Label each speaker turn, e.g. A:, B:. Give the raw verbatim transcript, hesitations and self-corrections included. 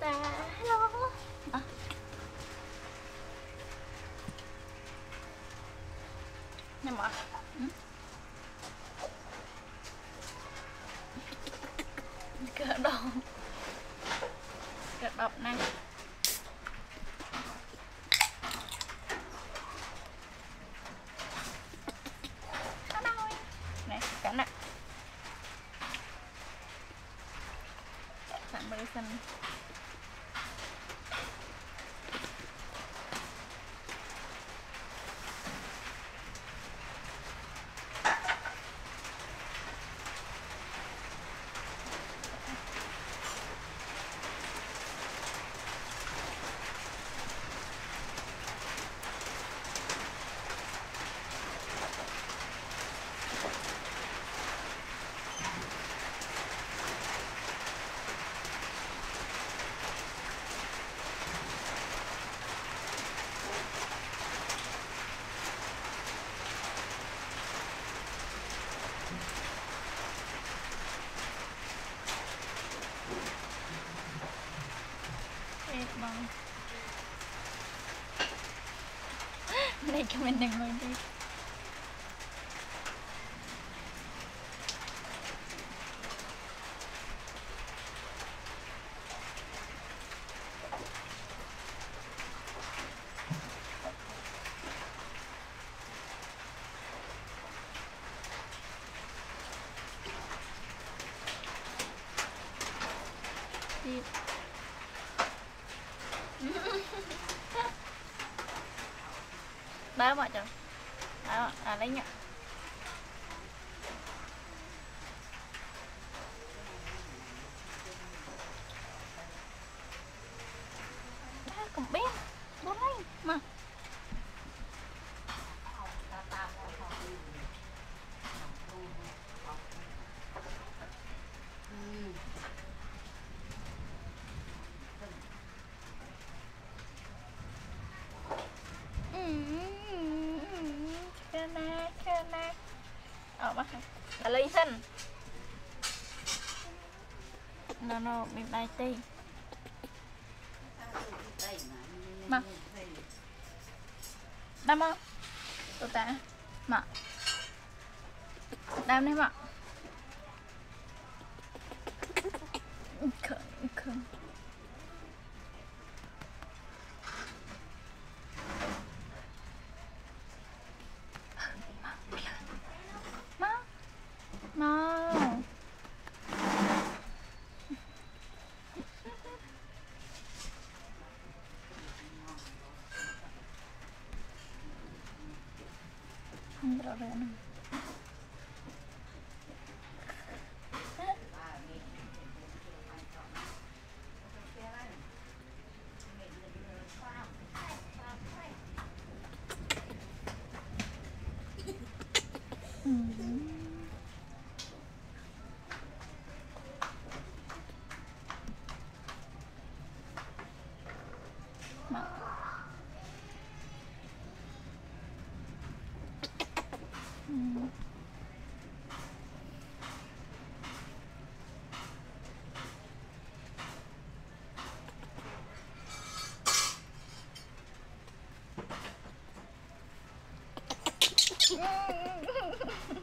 A: ta hello à. Nhưng mà ừ. Cỡ đỏ cỡ đập này này cắn ạ sẵn bơ xanh bang này cho mình đừng ngồi đi đi đó mọi chồng đó à lấy nhá đó cũng biết bốn lấy mà Kena, kena. Oh, mah. Alay san. No, no, mình bay tì. Mà. Đâm không? Tụi ta. Mà. Đâm đấy mà. Khẩn, khẩn. No. Không rõ ràng. Mm-hmm.